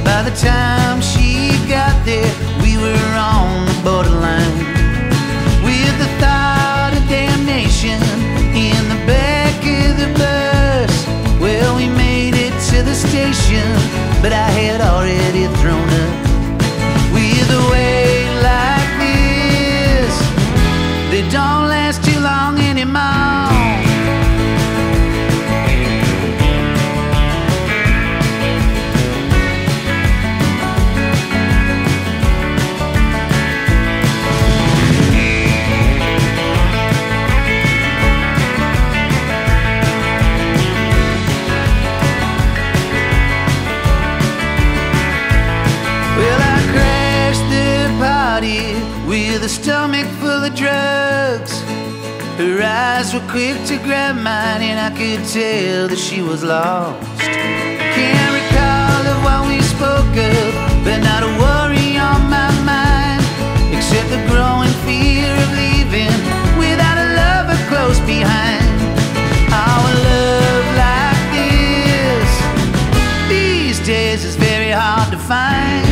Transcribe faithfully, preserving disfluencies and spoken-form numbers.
By the time she got there, we were on the borderline, with the thought of damnation in the back of the bus. Well, we made it to the station, but I had already thrown up. With a weight like this, they don't last too long anymore. With a stomach full of drugs, her eyes were quick to grab mine, and I could tell that she was lost. Can't recall of what we spoke of, but not a worry on my mind, except the growing fear of leaving without a lover close behind. Oh, a love like this these days is very hard to find.